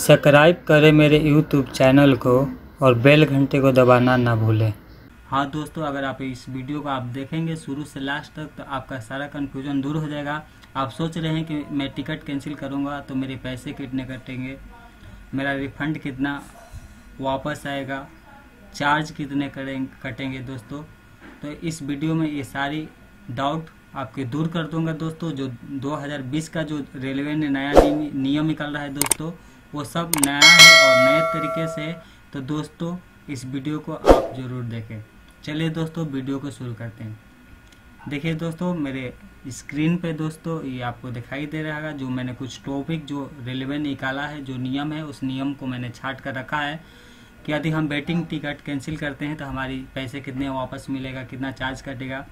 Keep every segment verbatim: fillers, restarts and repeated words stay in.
Subscribe करें मेरे YouTube channel को और बेल घंटे को दबाना ना भूलें। हाँ दोस्तों, अगर आप इस वीडियो को आप देखेंगे शुरू से लास्ट तक तो आपका सारा कन्फ्यूजन दूर हो जाएगा। आप सोच रहे हैं कि मैं टिकट कैंसिल करूंगा तो मेरे पैसे कितने कटेंगे, मेरा रिफंड कितना वापस आएगा, चार्ज कितने करेंगे कटेंगे दोस्तों। तो इस वीडियो में ये सारी डाउट आपके दूर कर दूंगा दोस्तों। जो दो हज़ार बीस का जो रेलवे ने नया नियम निकाल रहा है दोस्तों, वो सब नया है और नए तरीके से। तो दोस्तों इस वीडियो को आप ज़रूर देखें। चलिए दोस्तों वीडियो को शुरू करते हैं। देखिए दोस्तों, मेरे स्क्रीन पे दोस्तों ये आपको दिखाई दे रहा है जो मैंने कुछ टॉपिक जो रेलवे ने निकाला है, जो नियम है उस नियम को मैंने छाट कर रखा है कि यदि हम वेटिंग टिकट कैंसिल करते हैं तो हमारी पैसे कितने वापस मिलेगा, कितना चार्ज कटेगा।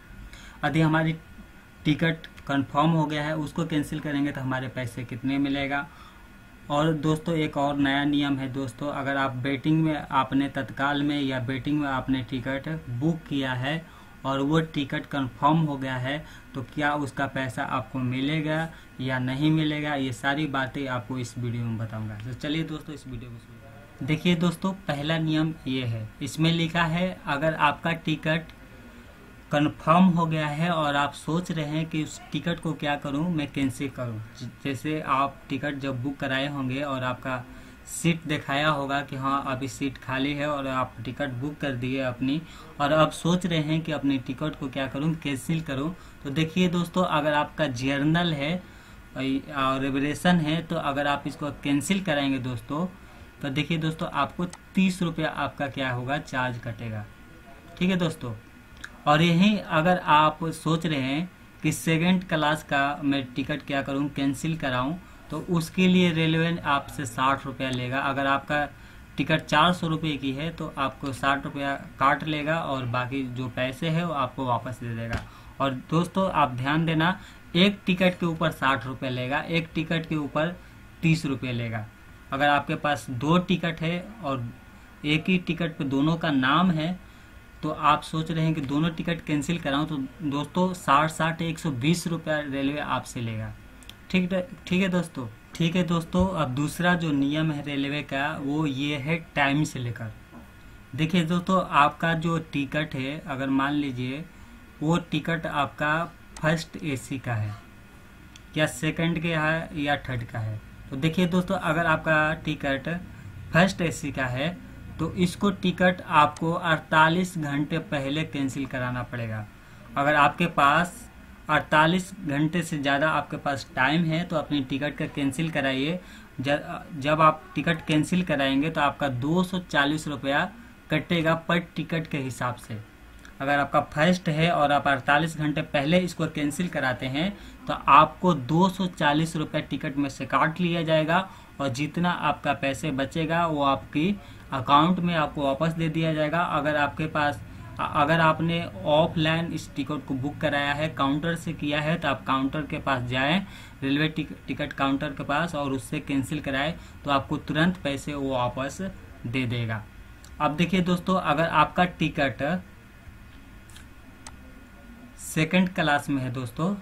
यदि हमारी टिकट कंफर्म हो गया है उसको कैंसिल करेंगे तो हमारे पैसे कितने मिलेगा। और दोस्तों एक और नया नियम है दोस्तों, अगर आप वेटिंग में आपने तत्काल में या वेटिंग में आपने टिकट बुक किया है और वो टिकट कंफर्म हो गया है तो क्या उसका पैसा आपको मिलेगा या नहीं मिलेगा, ये सारी बातें आपको इस वीडियो में बताऊंगा। तो चलिए दोस्तों इस वीडियो को शुरू। देखिए दोस्तों, पहला नियम ये है, इसमें लिखा है अगर आपका टिकट कंफर्म हो गया है और आप सोच रहे हैं कि उस टिकट को क्या करूं, मैं कैंसिल करूं। जैसे आप टिकट जब बुक कराए होंगे और आपका सीट दिखाया होगा कि हाँ अभी सीट खाली है और आप टिकट बुक कर दिए अपनी, और अब सोच रहे हैं कि अपनी टिकट को क्या करूं, कैंसिल करूं। तो देखिए दोस्तों, अगर आपका जर्नल है और रिजर्वेशन है तो अगर आप इसको कैंसिल कराएंगे दोस्तों तो देखिए दोस्तों आपको तीस रुपया आपका क्या होगा, चार्ज कटेगा। ठीक है दोस्तों। और यही अगर आप सोच रहे हैं कि सेकंड क्लास का मैं टिकट क्या करूं, कैंसिल कराऊं, तो उसके लिए रेलवे आपसे साठ रुपया लेगा। अगर आपका टिकट चार सौ रुपये की है तो आपको साठ रुपया काट लेगा और बाकी जो पैसे है वो आपको वापस दे देगा। और दोस्तों आप ध्यान देना, एक टिकट के ऊपर साठ रुपये लेगा, एक टिकट के ऊपर तीस रुपये लेगा। अगर आपके पास दो टिकट है और एक ही टिकट पे दोनों का नाम है तो आप सोच रहे हैं कि दोनों टिकट कैंसिल कराऊं तो दोस्तों साठ साठ एक सौ बीस रुपया रेलवे आपसे लेगा। ठीक ठीक है दोस्तों। ठीक है दोस्तों, अब दूसरा जो नियम है रेलवे का वो ये है टाइम से लेकर। देखिए दोस्तों, आपका जो टिकट है अगर मान लीजिए वो टिकट आपका फर्स्ट एसी का है या सेकंड का है या थर्ड का है, तो देखिए दोस्तों अगर आपका टिकट फर्स्ट एसी का है तो इसको टिकट आपको अड़तालीस घंटे पहले कैंसिल कराना पड़ेगा। अगर आपके पास अड़तालीस घंटे से ज़्यादा आपके पास टाइम है तो अपनी टिकट का कैंसिल कराइए। जब आप टिकट कैंसिल कराएंगे तो आपका दो सौ चालीस रुपया कटेगा पर टिकट के हिसाब से। अगर आपका फर्स्ट है और आप अड़तालीस घंटे पहले इसको कैंसिल कराते हैं तो आपको दो सौ चालीस रुपया टिकट में से काट लिया जाएगा और जितना आपका पैसे बचेगा वो आपकी अकाउंट में आपको वापस दे दिया जाएगा। अगर आपके पास अगर आपने ऑफलाइन इस टिकट को बुक कराया है, काउंटर से किया है, तो आप काउंटर के पास जाएं, रेलवे टिकट काउंटर के पास, और उससे कैंसिल कराएं तो आपको तुरंत पैसे वो वापस दे देगा। अब देखिए दोस्तों, अगर आपका टिकट सेकंड क्लास में है दोस्तों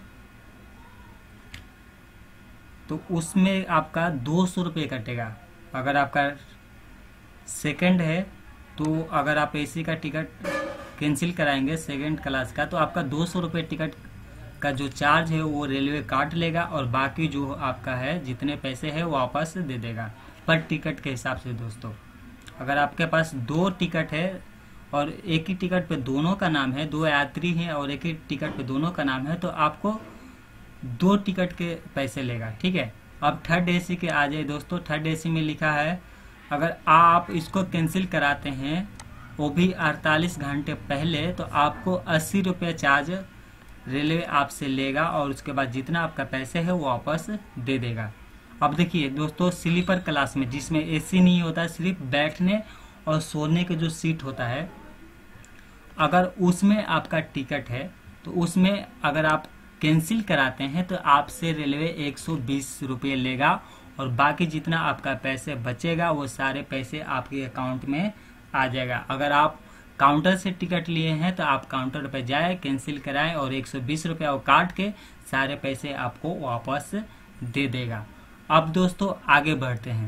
तो उसमें आपका दो सौ रुपये कटेगा। अगर आपका सेकंड है तो अगर आप एसी का टिकट कैंसिल कराएंगे सेकंड क्लास का तो आपका दो सौ रुपये टिकट का जो चार्ज है वो रेलवे काट लेगा और बाकी जो आपका है जितने पैसे है वापस दे देगा पर टिकट के हिसाब से। दोस्तों अगर आपके पास दो टिकट है और एक ही टिकट पे दोनों का नाम है, दो यात्री हैं और एक ही टिकट पे दोनों का नाम है, तो आपको दो टिकट के पैसे लेगा। ठीक है। अब थर्ड एसी के आ जाए दोस्तों। थर्ड एसी में लिखा है अगर आप इसको कैंसिल कराते हैं वो भी अड़तालीस घंटे पहले तो आपको अस्सी रुपये चार्ज रेलवे आपसे लेगा और उसके बाद जितना आपका पैसे है वो वापस दे देगा। अब देखिए दोस्तों, स्लीपर क्लास में जिसमें एसी नहीं होता, सिर्फ बैठने और सोने के जो सीट होता है, अगर उसमें आपका टिकट है तो उसमें अगर आप कैंसिल कराते हैं तो आपसे रेलवे एक सौ बीस रुपये लेगा और बाकी जितना आपका पैसे बचेगा वो सारे पैसे आपके अकाउंट में आ जाएगा। अगर आप काउंटर से टिकट लिए हैं तो आप काउंटर पर जाए, कैंसिल कराएं और एक सौ बीस रुपया वो काट के सारे पैसे आपको वापस दे देगा। अब दोस्तों आगे बढ़ते हैं।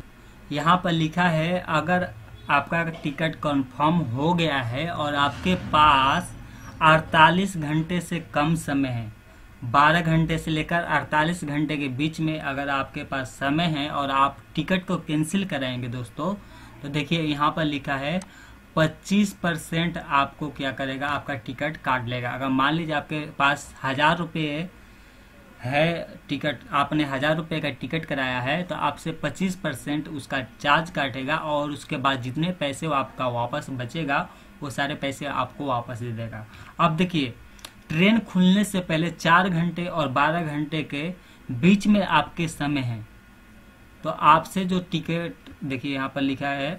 यहाँ पर लिखा है अगर आपका टिकट कंफर्म हो गया है और आपके पास अड़तालीस घंटे से कम समय है, बारह घंटे से लेकर अड़तालीस घंटे के बीच में अगर आपके पास समय है और आप टिकट को कैंसिल कराएंगे दोस्तों, तो देखिए यहाँ पर लिखा है पच्चीस परसेंट आपको क्या करेगा, आपका टिकट काट लेगा। अगर मान लीजिए आपके पास हजार रुपये है टिकट, आपने हजार रुपये का टिकट कराया है, तो आपसे पच्चीस परसेंट उसका चार्ज काटेगा और उसके बाद जितने पैसे वो आपका वापस बचेगा वो सारे पैसे आपको वापस दे देगा। अब देखिए ट्रेन खुलने से पहले चार घंटे और बारह घंटे के बीच में आपके समय है, तो आपसे जो टिकट देखिए यहाँ पर लिखा है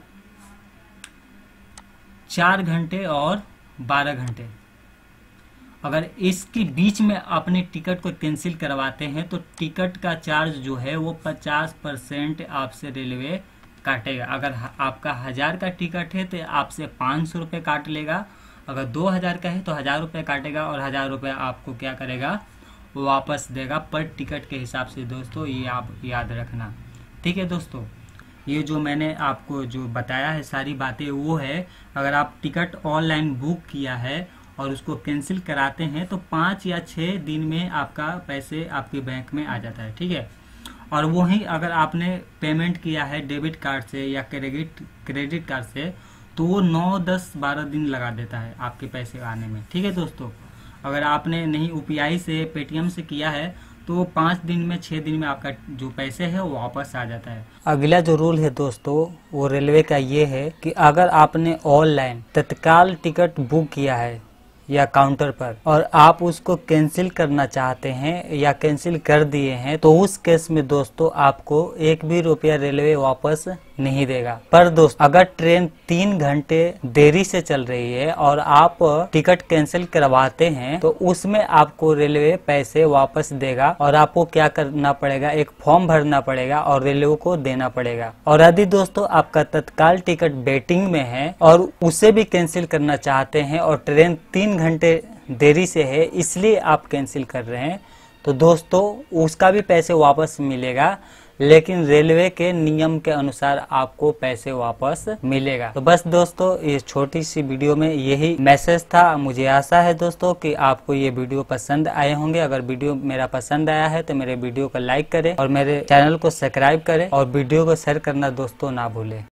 चार घंटे और बारह घंटे, अगर इसके बीच में अपने टिकट को कैंसिल करवाते हैं तो टिकट का चार्ज जो है वो पचास परसेंट आपसे रेलवे काटेगा। अगर आपका हजार का टिकट है तो आपसे पाँच सौ रुपये काट लेगा, अगर दो हजार का है तो हजार रुपये काटेगा और हजार रुपये आपको क्या करेगा, वापस देगा पर टिकट के हिसाब से। दोस्तों ये आप याद रखना, ठीक है दोस्तों। ये जो मैंने आपको जो बताया है सारी बातें वो है, अगर आप टिकट ऑनलाइन बुक किया है और उसको कैंसिल कराते हैं तो पाँच या छः दिन में आपका पैसे आपके बैंक में आ जाता है, ठीक है। और वहीं अगर आपने पेमेंट किया है डेबिट कार्ड से या क्रेडिट क्रेडिट कार्ड से तो वो नौ दस बारह दिन लगा देता है आपके पैसे आने में, ठीक है दोस्तों। अगर आपने नहीं यूपीआई से पेटीएम से किया है तो पाँच दिन में छः दिन में आपका जो पैसे है वो वापस आ जाता है। अगला जो रूल है दोस्तों वो रेलवे का ये है कि अगर आपने ऑनलाइन तत्काल टिकट बुक किया है या काउंटर पर और आप उसको कैंसिल करना चाहते हैं या कैंसिल कर दिए हैं तो उस केस में दोस्तों आपको एक भी रुपया रेलवे वापस नहीं देगा। पर दोस्तों अगर ट्रेन तीन घंटे देरी से चल रही है और आप टिकट कैंसिल करवाते हैं तो उसमें आपको रेलवे पैसे वापस देगा और आपको क्या करना पड़ेगा, एक फॉर्म भरना पड़ेगा और रेलवे को देना पड़ेगा। और यदि दोस्तों आपका तत्काल टिकट वेटिंग में है और उसे भी कैंसिल करना चाहते हैं और ट्रेन तीन घंटे देरी से है इसलिए आप कैंसिल कर रहे हैं तो दोस्तों उसका भी पैसे वापस मिलेगा, लेकिन रेलवे के नियम के अनुसार आपको पैसे वापस मिलेगा। तो बस दोस्तों ये छोटी सी वीडियो में यही मैसेज था। मुझे आशा है दोस्तों कि आपको ये वीडियो पसंद आए होंगे। अगर वीडियो मेरा पसंद आया है तो मेरे वीडियो को लाइक करें और मेरे चैनल को सब्सक्राइब करें और वीडियो को शेयर करना दोस्तों ना भूलें।